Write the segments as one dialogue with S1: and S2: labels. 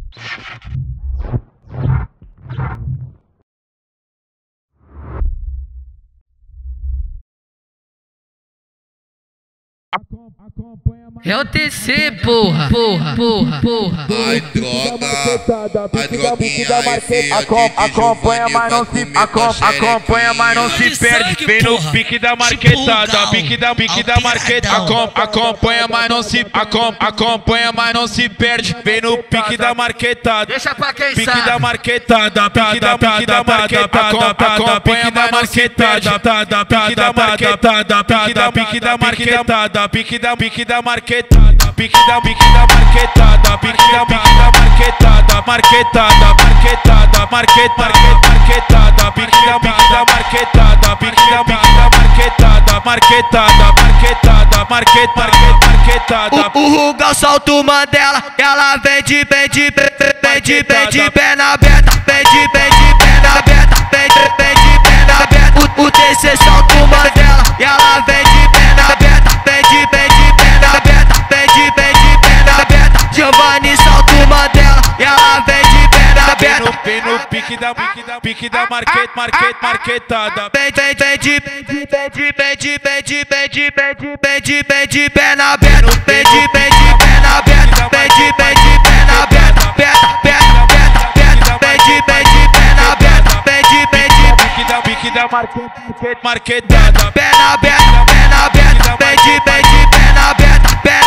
S1: É o TC, porra.
S2: Ai, droga, ai, droguinha, esse
S3: acompanha, mas não se acompanha, mas não se perde. Vem no pique da marquetada, pique da marqueta. Acompanha, mas não se acompanha, mas não se perde. Vem no pique da marquetada.
S1: Deixa pra quem
S3: Pique
S1: sabe.
S3: da marquetada, pique da marquetada, acompanha da marquetada, pique da marquetada, pique da marquetada, pique da marquetada, pique da marquetada, pique da marquetada, marquetada, marquetada, pique da marquetada, pique da marquetada.
S4: O Rugal solta o Mandela, ela vem de pé na aberta, vem de pé na aberta, vem de pé na aberta. O TC solta o Mandela, ela vem de pé na aberta, vem de pé na aberta, vem de pé na aberta. Giovanni solta o Mandela, ela vem de pé na aberta.
S3: Vem no pique da marquetada.
S4: Vem de pé na aberta, vem de pé na aberta, vem de pé na aberta, vem de pé na aberta, vem de
S3: Pique da marquetada.
S4: pé na aberta, vem de pé na aberta, vem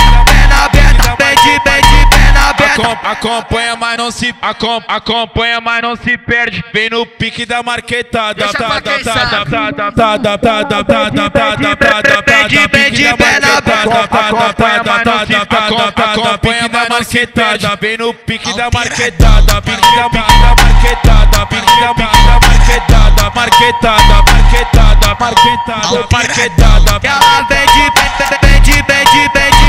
S4: de pé na aberta.
S3: Acompanha, mas não se acompanha, mas não se perde. Vem no pique da marquetada.
S1: Deixa pra quem sabe.
S4: Vem de pé na aberta,
S3: acompanha da marquetada. Vem no pique da marquetada, pique da marquetada, pique da marquetada, marquetada.
S4: ela vem de pé